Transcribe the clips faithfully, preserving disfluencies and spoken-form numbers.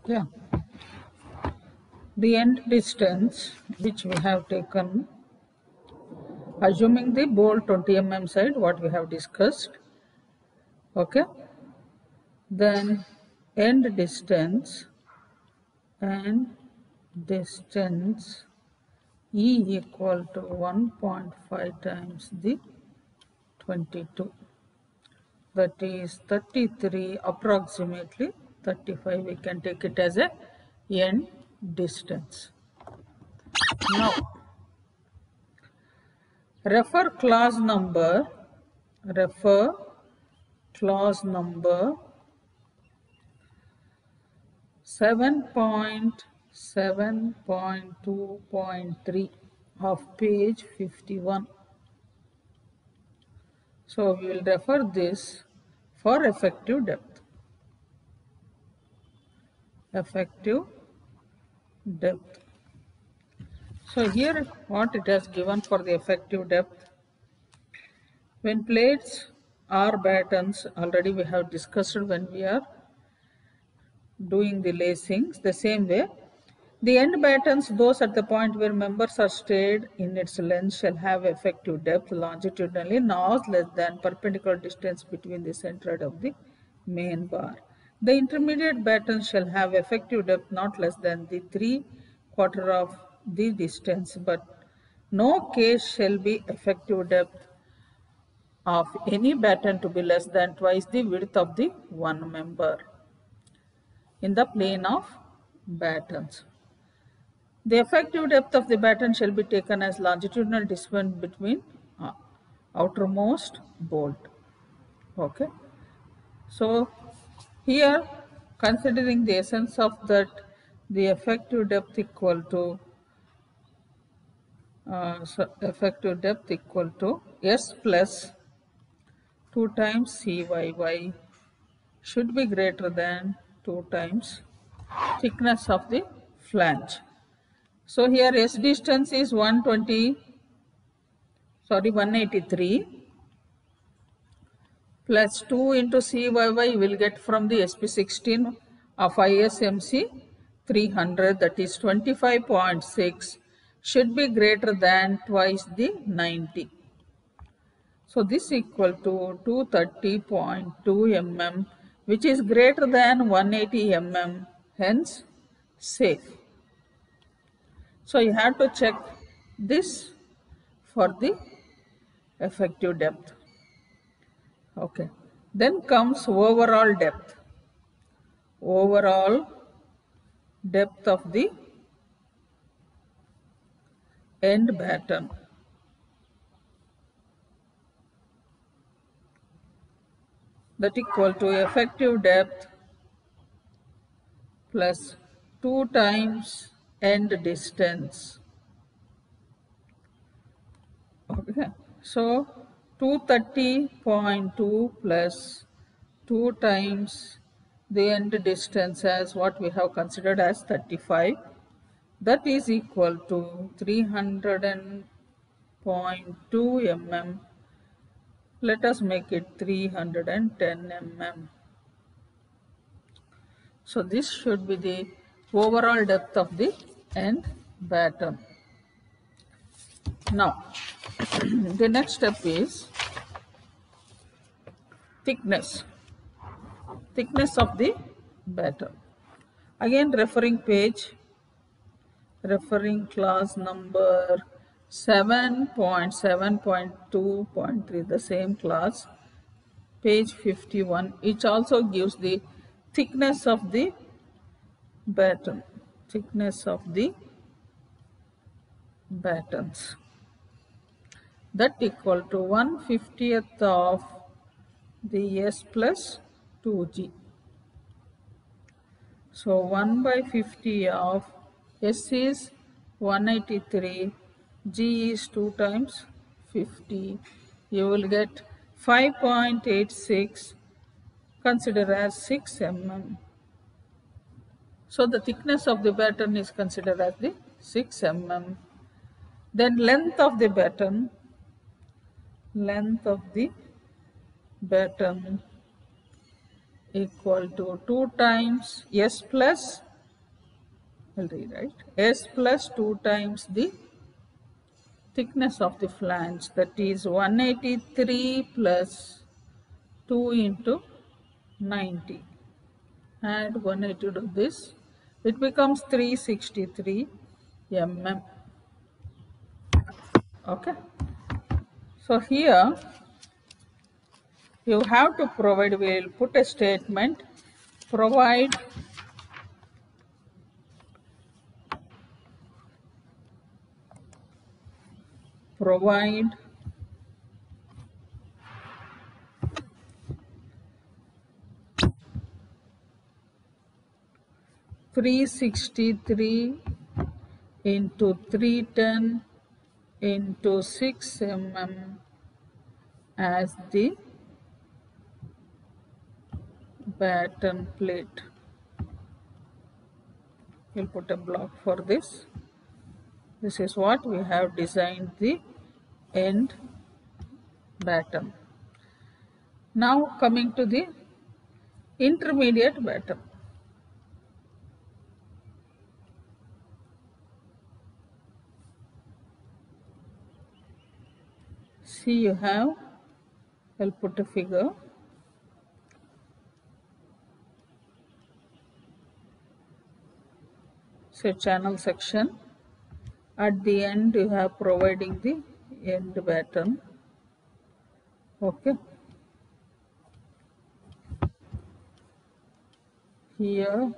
Yeah. The end distance which we have taken, assuming the bolt twenty millimeter side, what we have discussed, okay, then end distance and distance E equal to one point five times the twenty-two, that is thirty-three, approximately thirty-five, we can take it as a end distance. Now refer clause number, refer clause number seven point seven point two point three of page fifty-one. So we will refer this for effective depth. Effective depth. So here what it has given for the effective depth. When plates are battens, already we have discussed when we are doing the lacings, the same way. The end battens, those at the point where members are stayed in its length, shall have effective depth longitudinally not less than perpendicular distance between the centroid of the main bar. The intermediate battens shall have effective depth not less than the three quarter of the distance, but no case shall be effective depth of any batten to be less than twice the width of the one member in the plane of battens. The effective depth of the batten shall be taken as longitudinal distance between uh, outermost bolt. Okay. So here, considering the essence of that, the effective depth equal to uh, so effective depth equal to S plus two times C Y Y should be greater than two times thickness of the flange. So here S distance is one twenty, sorry one eighty-three plus two into C Y Y will get from the S P sixteen of I S M C three hundred, that is twenty-five point six, should be greater than twice the ninety. So this equal to two thirty point two millimeters, which is greater than one eighty millimeters, hence safe. So you have to check this for the effective depth. Okay. Then comes overall depth. Overall depth of the end batten. That equal to effective depth plus two times end distance. Okay. So two thirty point two plus two times the end distance as what we have considered as thirty-five. That is equal to three hundred point two millimeters. Let us make it three hundred ten millimeters. So this should be the overall depth of the end batten. Now, the next step is thickness. Thickness of the batten. Again, referring page, referring class number seven point seven point two point three, the same class, page fifty-one. It also gives the thickness of the batten. Thickness of the battens. That equal to one fiftieth of the S plus two G. So one by fifty of S is one eighty-three, G is two times fifty. You will get five point eight six, consider as six millimeters. So the thickness of the batten is considered as the six millimeters. Then length of the batten, length of the batten equal to two times S plus I'll rewrite S plus two times the thickness of the flange, that is one eighty-three plus two into ninety. Add one eighty to this, it becomes three hundred sixty-three millimeters. Okay. So here you have to provide, we will put a statement, provide provide three hundred sixty-three into three hundred ten into six millimeters as the batten plate. We'll put a block for this. This is what we have designed the end batten. Now coming to the intermediate batten. See, you have, I'll put a figure. So channel section. At the end you have providing the end batten. Okay. Here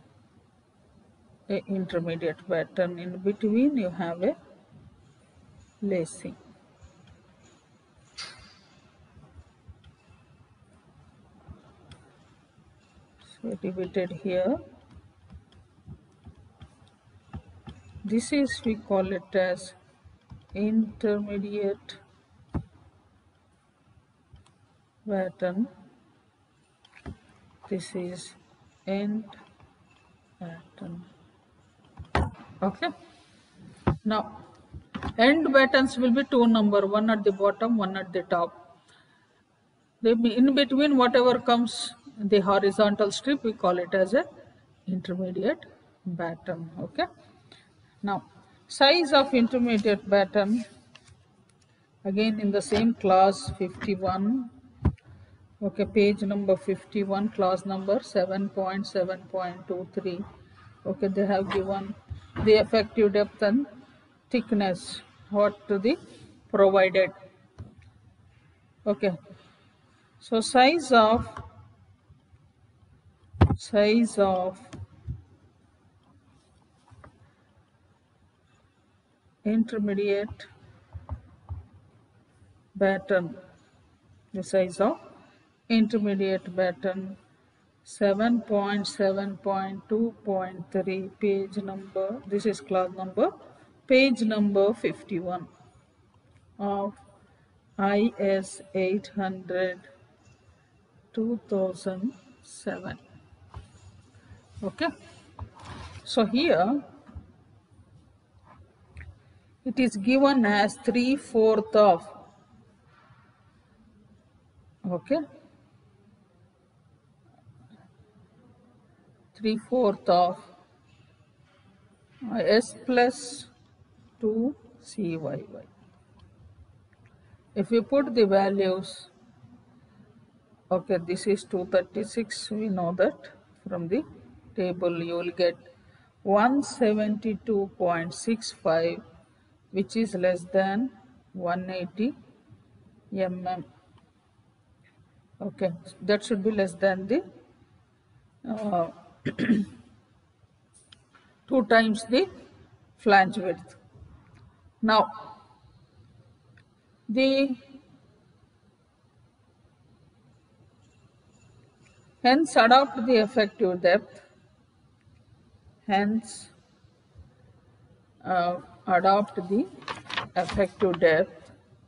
a intermediate batten, in between you have a lacing. So divided here. This is, we call it as intermediate batten. This is end batten. Okay. Now end battens will be two number, one at the bottom, one at the top. They be in between, whatever comes the horizontal strip, we call it as a intermediate batten. Okay. Now size of intermediate batten, again in the same class fifty-one. Okay, page number fifty-one, class number seven point seven point two three. Okay, they have given the effective depth and thickness, what to the provided. Okay, so size of size of intermediate batten, the size of intermediate batten seven point seven point two point three, page number, this is class number, page number fifty-one of I S eight hundred two thousand seven. Okay, so here it is given as three fourth of, okay, three fourth of S plus two C Y Y. If you put the values, okay, this is two thirty-six, we know that from the table you will get one seventy-two point six five, which is less than one eighty millimeters. Okay, that should be less than the uh, two times the flange width. Now the hence adopt the effective depth, hence uh, adopt the effective depth.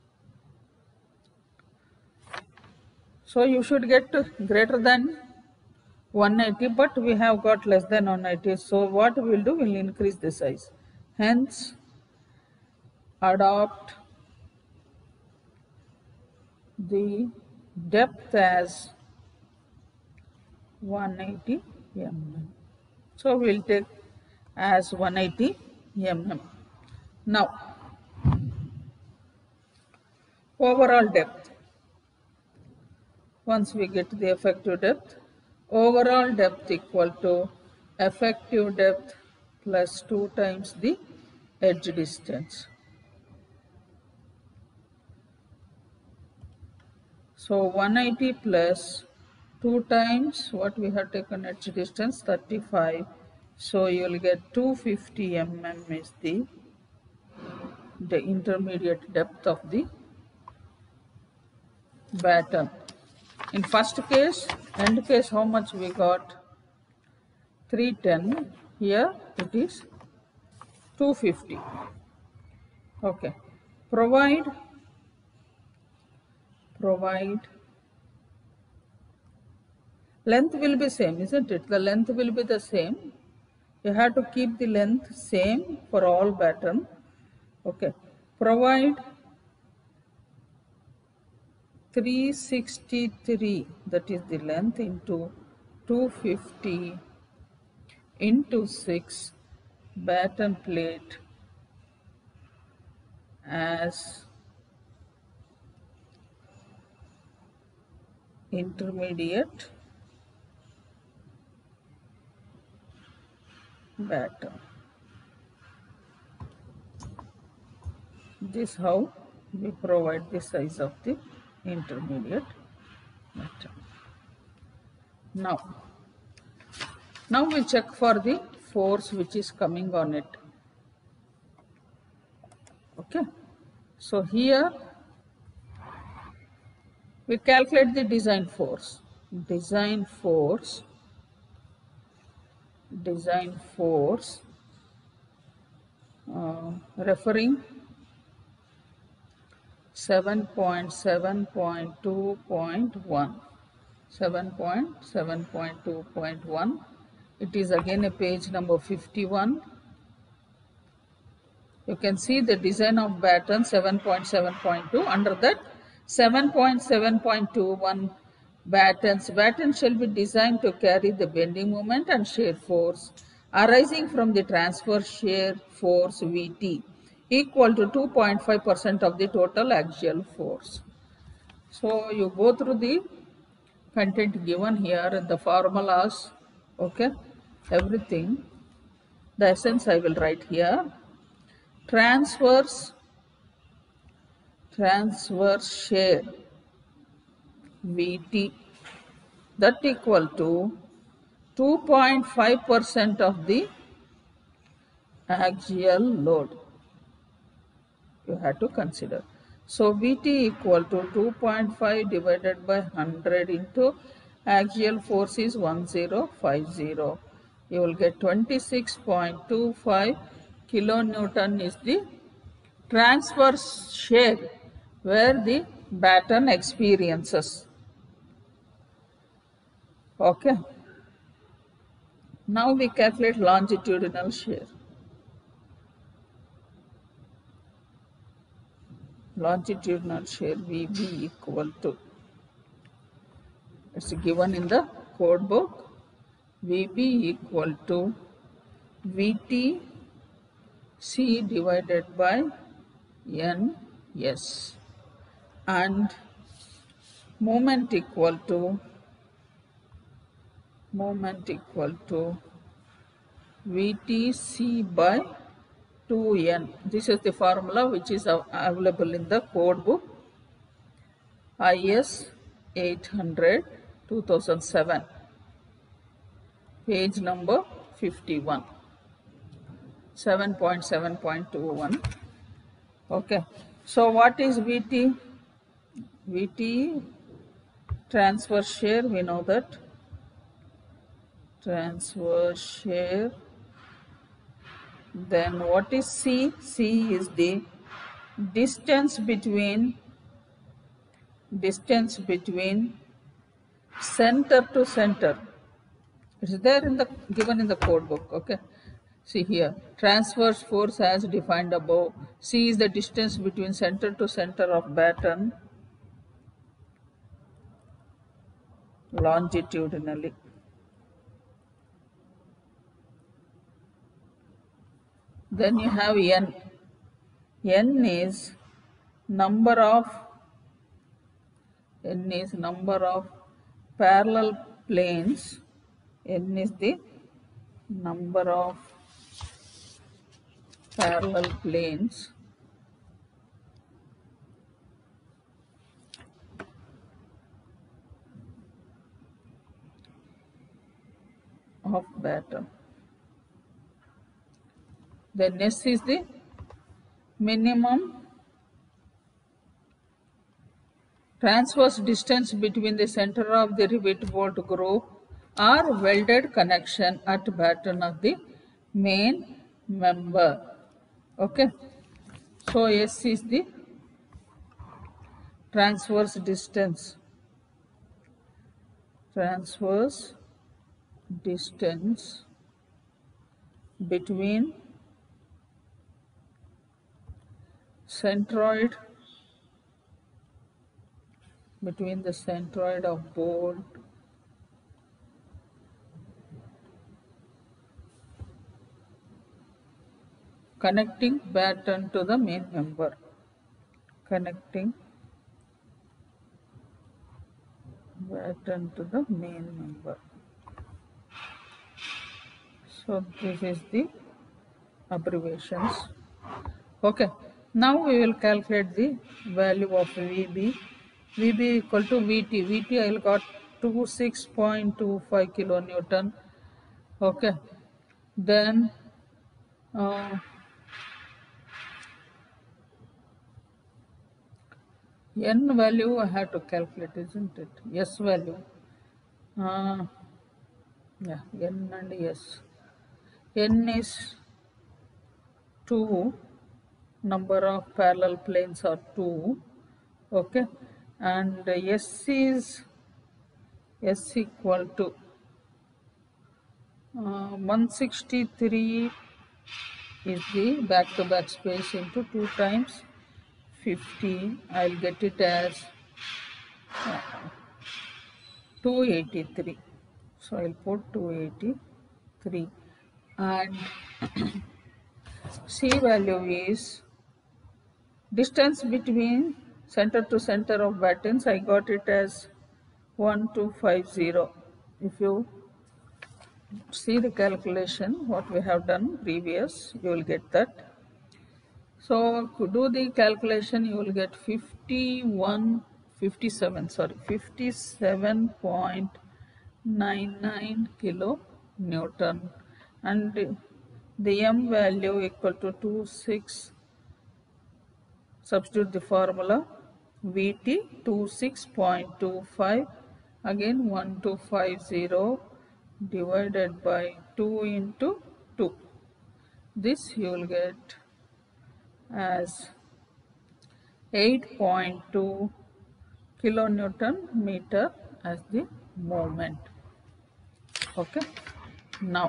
So you should get greater than one eighty, but we have got less than one eighty. So what we will do, we will increase the size. Hence adopt the depth as one eighty millimeters. So we will take as one hundred eighty millimeters. Now, overall depth. Once we get the effective depth, overall depth equal to effective depth plus two times the edge distance. So one hundred eighty plus two times what we have taken edge distance, thirty-five. So you will get two hundred fifty millimeters is the, the intermediate depth of the batten. In first case, end case, how much we got? three ten. Here it is two hundred fifty. Okay. Provide, provide, length will be same, isn't it? The length will be the same. You have to keep the length same for all batten. Okay. Provide three hundred sixty-three, that is the length, into two hundred fifty into six batten plate as intermediate batten. This is how we provide the size of the intermediate batten. Now, now we check for the force which is coming on it. Okay. So here we calculate the design force. Design force, design force, uh, referring seven point seven point two point one. seven point seven point two point one. It is again a page number fifty-one. You can see the design of batten seven point seven point two. Under that, seven point seven point two one battens. Battens shall be designed to carry the bending moment and shear force arising from the transverse shear force V T equal to two point five percent of the total axial force. So you go through the content given here and the formulas, okay, everything. The essence I will write here. Transverse, transverse shear V T, that equal to two point five percent of the axial load. You have to consider. So V T equal to two point five divided by one hundred into axial force is one thousand fifty. You will get twenty-six point two five kilonewton is the transverse shear where the batten experiences. Okay. Now we calculate longitudinal shear. Longitudinal shear V B equal to, it's given in the code book, V B equal to V T C divided by N S, and moment equal to, moment equal to V T C by two N. This is the formula which is available in the code book I S eight hundred two thousand seven, page number fifty-one, seven point seven point two one. Okay. So what is V T? V T, transverse shear, we know that. Transverse shear. Then what is C? C is the distance between, distance between center to center. It is there in the, given in the code book. Okay. See here, transverse force as defined above. C is the distance between center to center of batten longitudinally. Then you have n. n is number of n is number of parallel planes. N is the number of parallel planes of batten. Then S is the minimum transverse distance between the center of the rivet bolt group or welded connection at batten of the main member. Okay. So S is the transverse distance. Transverse distance between centroid between the centroid of bolt connecting batten to the main member. Connecting batten to the main member. So this is the abbreviations. Okay. Now we will calculate the value of V B. V B equal to V T. V T I will got twenty-six point two five kilonewton. Okay. Then uh, N value I have to calculate, isn't it? S value. Uh, yeah, N and S. N is two. Number of parallel planes are two. Okay. And S is S equal to uh, one sixty-three is the back-to-back space into two times fifty. I'll get it as uh, two eighty-three. So I'll put two eighty-three. And C value is distance between center to center of battens. I got it as one two five zero. If you see the calculation, what we have done previous, you will get that. So to do the calculation, you will get fifty-one, fifty-seven, sorry, fifty-seven point nine nine kilo Newton, and the M value equal to twenty-six. Substitute the formula V T twenty-six point two five, again one two five zero divided by two into two. This you will get as eight point two kilonewton meter as the moment. Okay. Now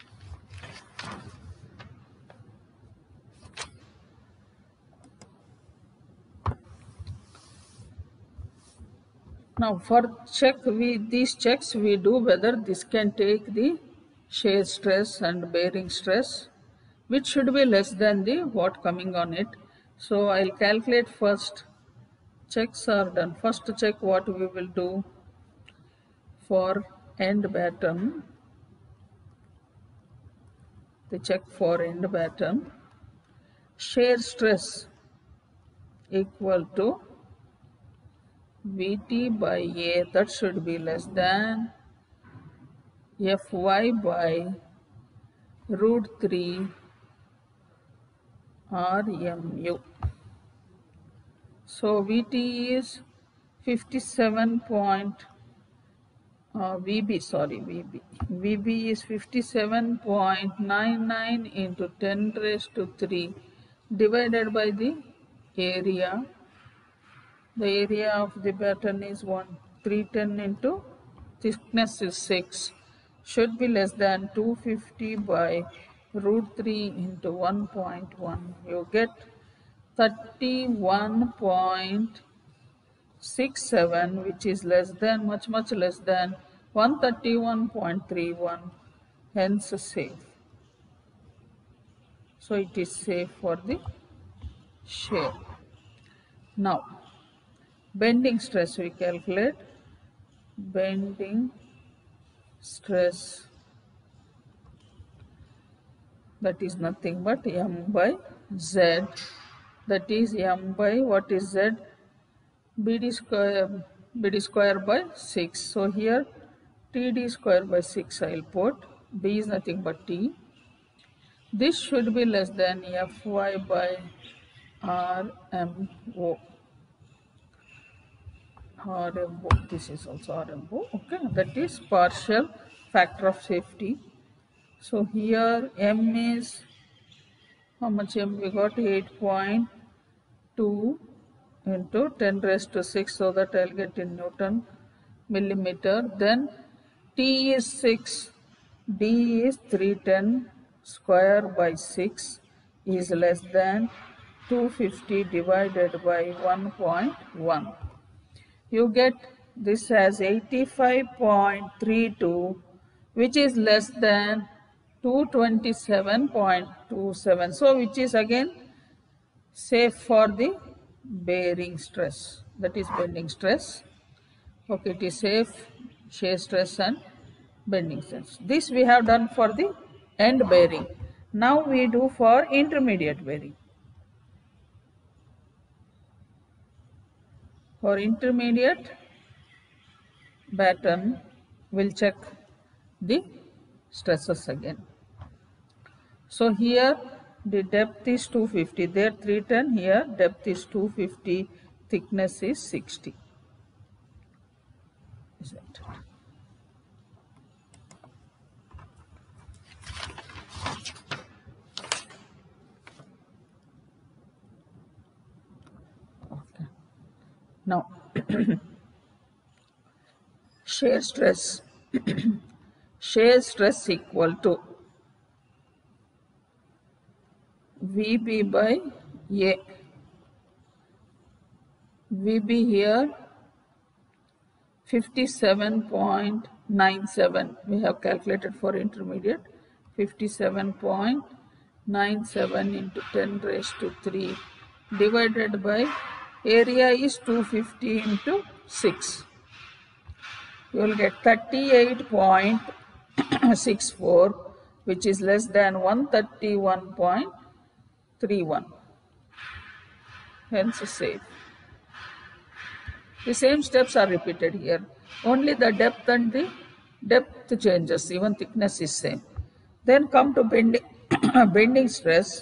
Now for check, we these checks we do whether this can take the shear stress and bearing stress, which should be less than the what coming on it. So I'll calculate first. Checks are done. First check what we will do for end batten. The check for end batten. Shear stress equal to V T by A, that should be less than F Y by root three R M U. So V T is fifty-seven point, uh, V B, sorry, V B. V B is fifty-seven point nine nine into ten raised to three divided by the area. The area of the batten is one three ten into thickness is six. Should be less than two fifty by root three into one point one. You get thirty-one point six seven, which is less than, much, much less than one thirty-one point three one. Hence safe. So it is safe for the share. Now bending stress we calculate. Bending stress, that is nothing but m by z, that is m by what is z, bd square, bd square by six. So here td square by six I will put. B is nothing but t. This should be less than fy by rmo. rmo, this is also rmo, okay, that is partial factor of safety. So here m is, how much m we got, eight point two into ten raised to six, so that I'll get in Newton millimeter. Then T is six, D is three hundred ten square by six is less than two hundred fifty divided by one point one. You get this as eighty-five point three two, which is less than two hundred twenty-seven point two seven. So which is again safe for the bearing stress, that is bending stress. Okay, it is safe, shear stress and bending stress. This we have done for the end bearing. Now we do for intermediate bearing. For intermediate batten, we'll check the stresses again. So here the depth is two hundred fifty, there three hundred ten, here depth is two hundred fifty, thickness is sixty. Is that? Okay. Now shear stress, shear stress equal to V B by A. V B here fifty-seven point nine seven, we have calculated for intermediate, fifty-seven point nine seven into ten raised to three divided by area is two hundred fifty into six. You will get thirty-eight point six four, which is less than one hundred thirty-one point three one. Hence safe. The same steps are repeated here. Only the depth and the depth changes, even thickness is same. Then come to bending, bending stress.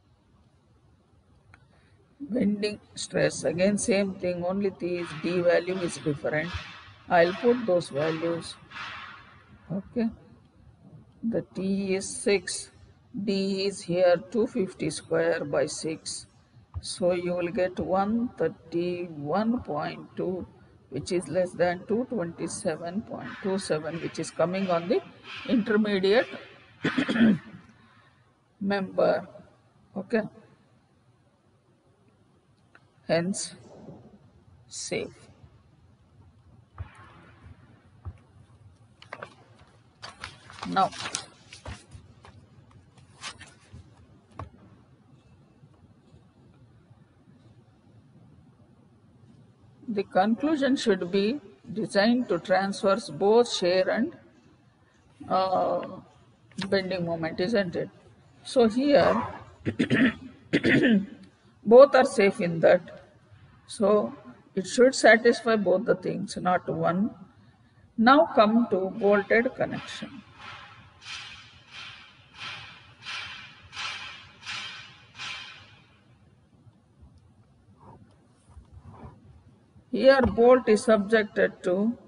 Bending stress, again same thing, only the D value is different. I'll put those values. Okay. The T is six, D is here two hundred fifty square by six. So you will get one hundred thirty-one point two, which is less than two hundred twenty-seven point two seven, which is coming on the intermediate member. Okay. Hence safe. Now the conclusion should be designed to transverse both shear and uh, bending moment, isn't it? So here both are safe in that. So it should satisfy both the things, not one. Now come to bolted connection. Here bolt is subjected to,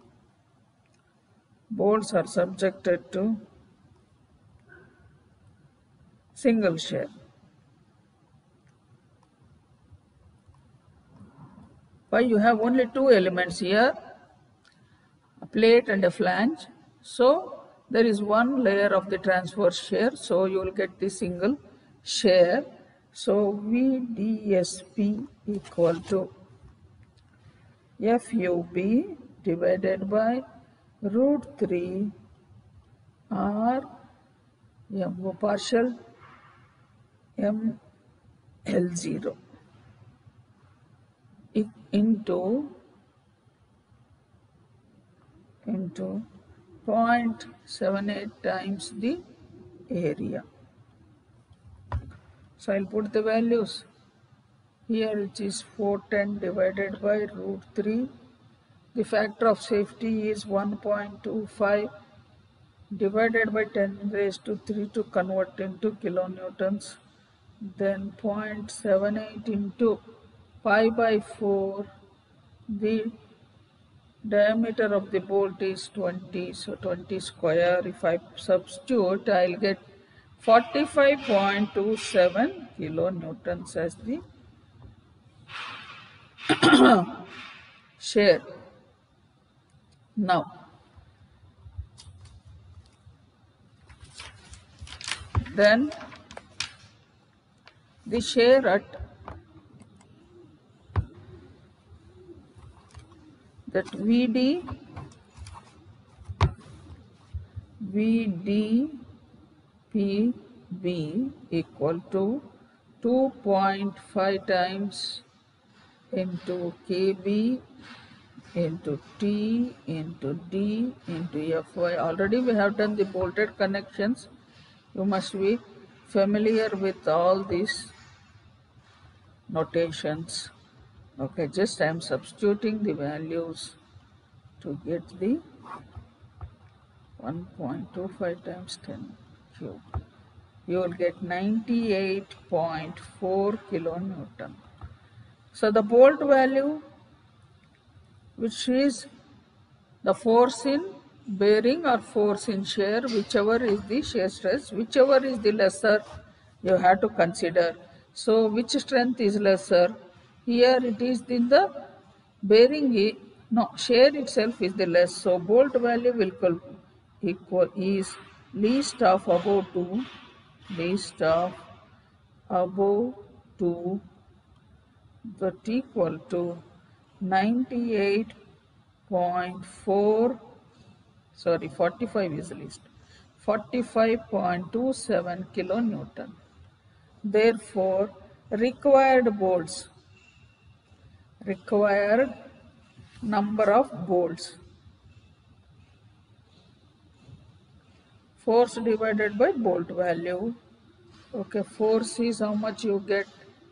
bolts are subjected to single shear. Why? You have only two elements here, a plate and a flange. So there is one layer of the transverse shear, so you will get the single shear. So V D S P equal to F U B divided by root three R M O partial M L zero into into zero point seven eight times the area. So I'll put the values. Here it is four ten divided by root three. The factor of safety is one point two five divided by ten raised to three to convert into kilonewtons. Then zero point seven eight into pi by four. The diameter of the bolt is twenty, so twenty square. If I substitute, I'll get forty-five point two seven kilonewtons as the share. Now, then the share at that V D V D P B equal to two point five times into K B into T into D into F Y. Already we have done the bolted connections. You must be familiar with all these notations. Okay, just I am substituting the values to get the one point two five times ten cube. You will get ninety-eight point four kilonewton. So the bolt value, which is the force in bearing or force in shear, whichever is the shear stress, whichever is the lesser, you have to consider. So which strength is lesser? Here it is in the bearing, no, shear itself is the less. So bolt value will equal, equal is least of above two, least of above two, that equal to ninety-eight point four, sorry, forty-five is least, forty-five point two seven kilonewton. Therefore, required bolts, required number of bolts, force divided by bolt value. Okay, force is how much you get.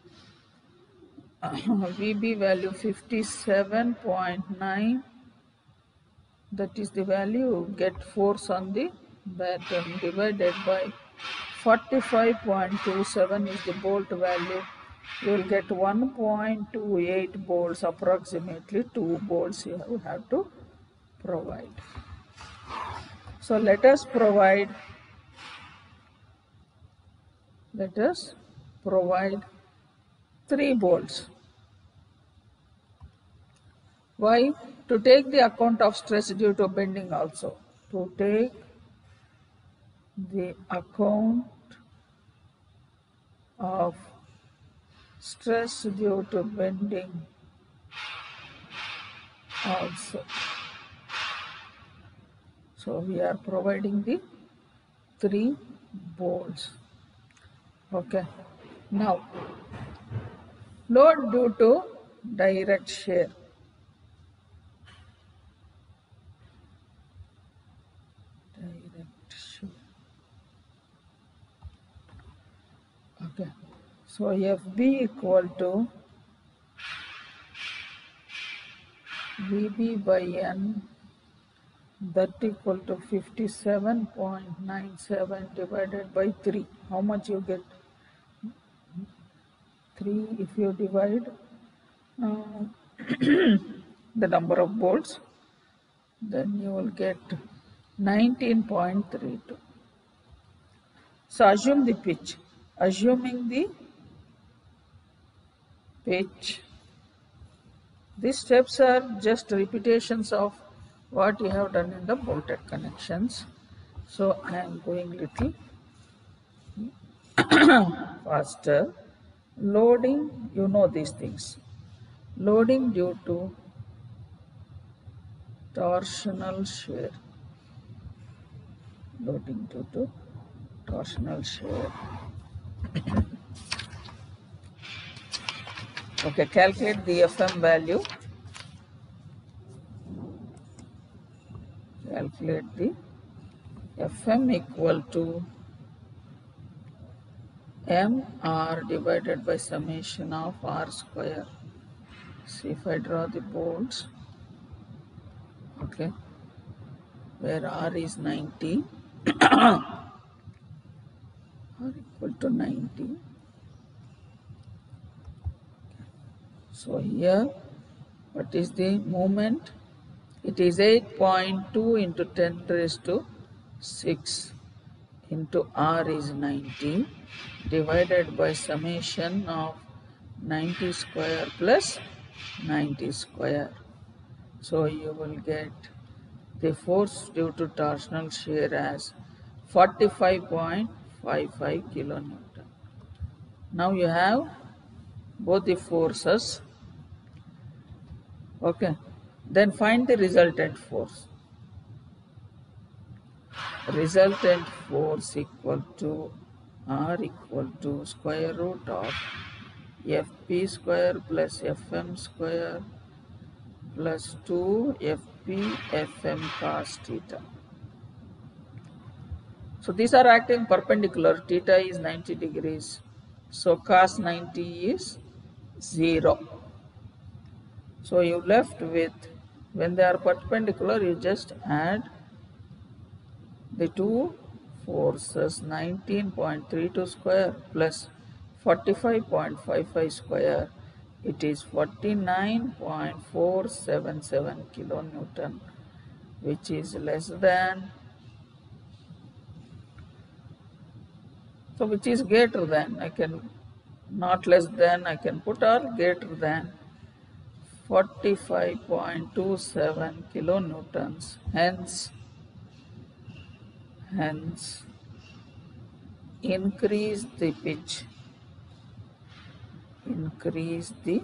V B value fifty-seven point nine. That is the value, get force on the batten divided by forty-five point two seven is the bolt value. You will get one point two eight bolts, approximately two bolts you have to provide. So let us provide, let us provide three bolts. Why? To take the account of stress due to bending also. To take the account of stress due to bending also. So we are providing the three bolts. Okay. Now, load due to direct shear. Direct shear. Okay. So F B equal to V B by N, that equal to fifty-seven point nine seven divided by three. How much you get? three if you divide uh, the number of bolts, then you will get nineteen point three two. So assume the pitch. Assuming the pitch, these steps are just repetitions of what you have done in the bolted connections. So I am going little faster. Loading, you know these things. Loading due to torsional shear. Loading due to torsional shear. Okay, calculate the F M value. Calculate the F M equal to M R divided by summation of R square. See if I draw the bolts, okay, where R is ninety, R equal to ninety. So here, what is the moment? It is eight point two into ten raised to six into R is ninety divided by summation of ninety square plus ninety square. So you will get the force due to torsional shear as forty-five point five five kilonewton. Now you have both the forces. Okay. Then find the resultant force. Resultant force equal to R equal to square root of Fp square plus Fm square plus two Fp Fm cos theta. So these are acting perpendicular. Theta is ninety degrees. So cos ninety is zero. So you left with, when they are perpendicular, you just add the two forces, nineteen point three two square plus forty-five point five five square. It is forty-nine point four seven seven kilonewton, which is less than, so which is greater than, I can, not less than, I can put, or greater than forty-five point two seven kilonewtons. Hence, hence increase the pitch, increase the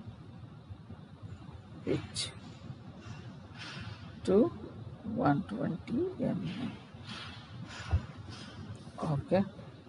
pitch to one hundred twenty millimeters. Okay.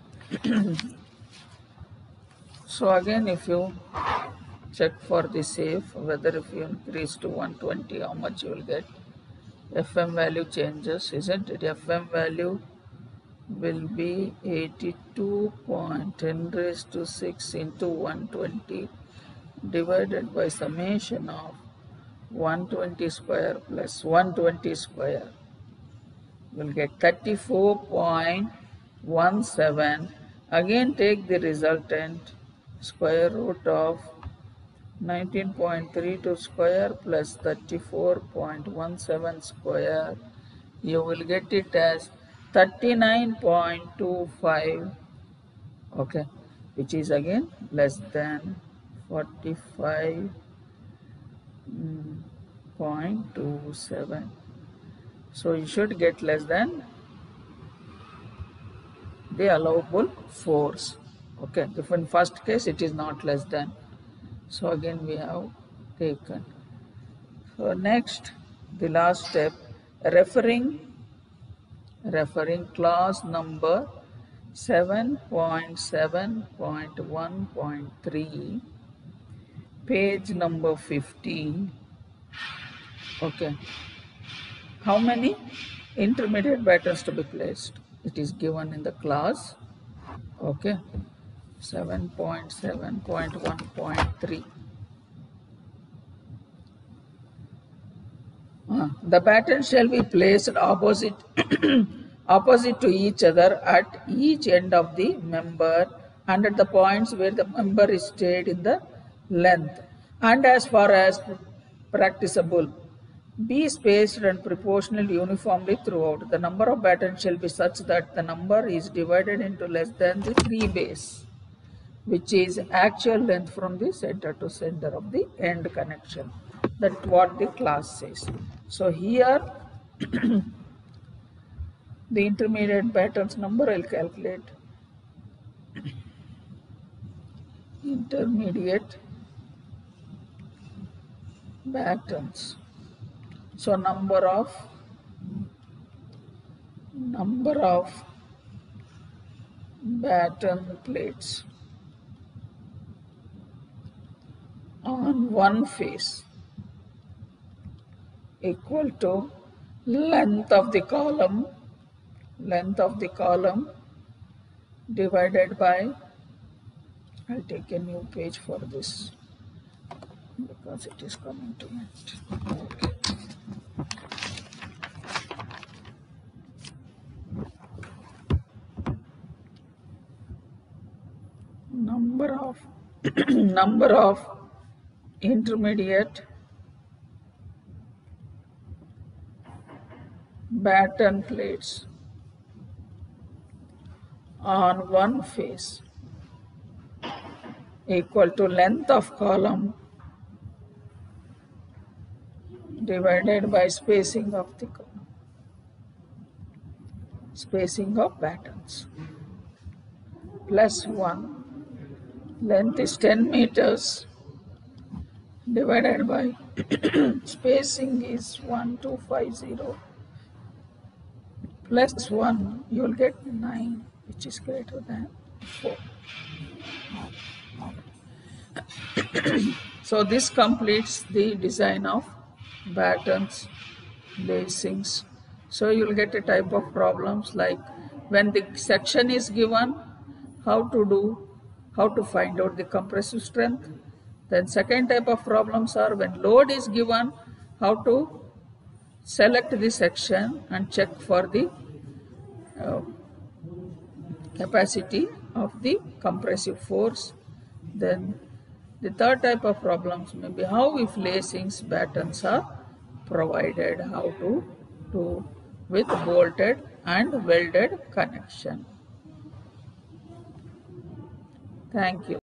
So again, if you check for the safe, whether if you increase to one hundred twenty, how much you will get. F M value changes, isn't it? F M value will be eighty-two point one zero raised to six into one hundred twenty divided by summation of one hundred twenty square plus one hundred twenty square. We'll get thirty-four point one seven. Again take the resultant, square root of nineteen point three two square plus thirty-four point one seven square. You will get it as thirty-nine point two five, okay, which is again less than forty-five point two seven. So you should get less than the allowable force. Okay, if in first case it is not less than. So again we have taken. So next, the last step, referring referring clause number seven point seven point one point three, page number fifteen. Okay. How many intermediate batons to be placed? It is given in the class. Okay. seven point seven point one point three. Uh, the baton shall be placed opposite opposite to each other at each end of the member and at the points where the member is stayed in the length, and as far as practicable, be spaced and proportional uniformly throughout. The number of battens shall be such that the number is divided into less than the three base, which is actual length from the center to center of the end connection. That's what the class says. So here the intermediate battens number I'll calculate. Intermediate battens. So number of number of batten plates. on one face equal to length of the column, length of the column divided by, I'll take a new page for this because it is coming to it. Okay. Number of number of intermediate batten plates on one face equal to length of column divided by spacing of the column, spacing of battens, plus one. Length is ten meters divided by spacing is one two five zero plus one, you will get nine, which is greater than four. So this completes the design of battens, lacings. So you will get a type of problems like when the section is given, how to do, how to find out the compressive strength. Then second type of problems are when load is given, how to select the section and check for the uh, capacity of the compressive force. Then the third type of problems may be how if lacings, battens are provided, how to do with bolted and welded connection. Thank you.